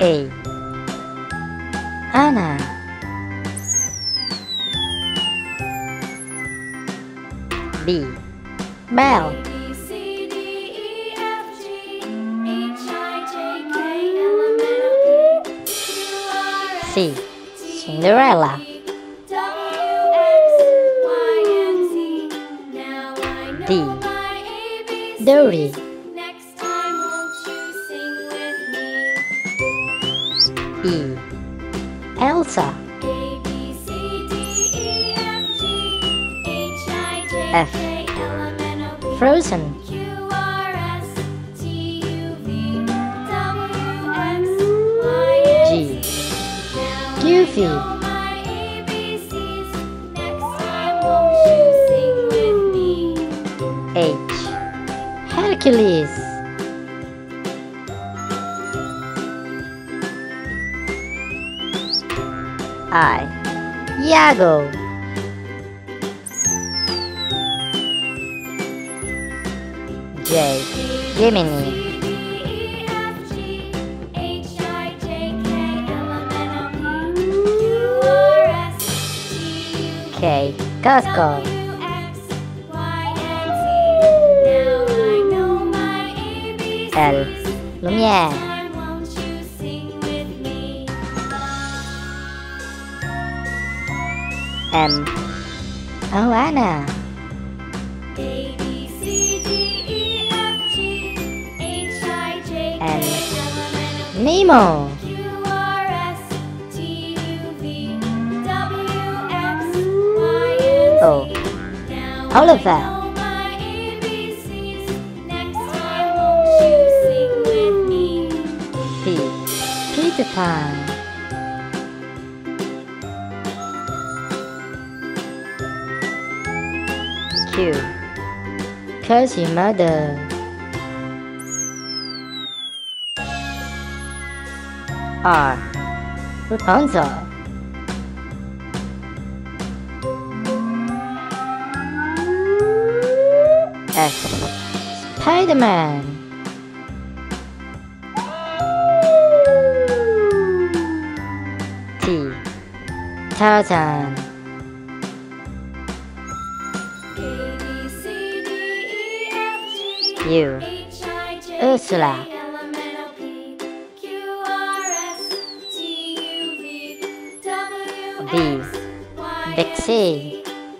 A. Anna. B. Belle. C. Cinderella. D. Dory. E. Elsa. F. Frozen. G. Goofy. H. Hercules. I. Iago. J. Gemini. K. Cusco. L. Lumiere. M. Moana. N. Nemo. O. Oliver. P. Peter Pan. Q. Curse your mother. R. Rapunzel. S. Spider-Man. T. Tarzan. U. Ursula. V. Dixie.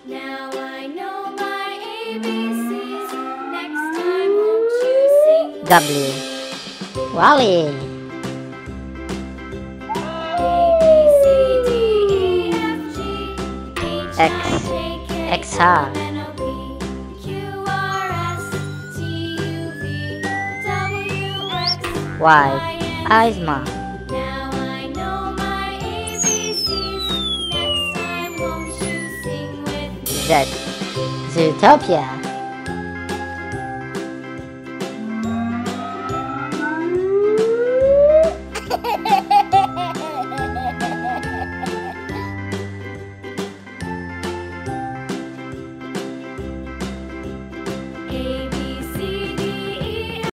W. Wally. X. XR. Y. Izma. Z. Zootopia.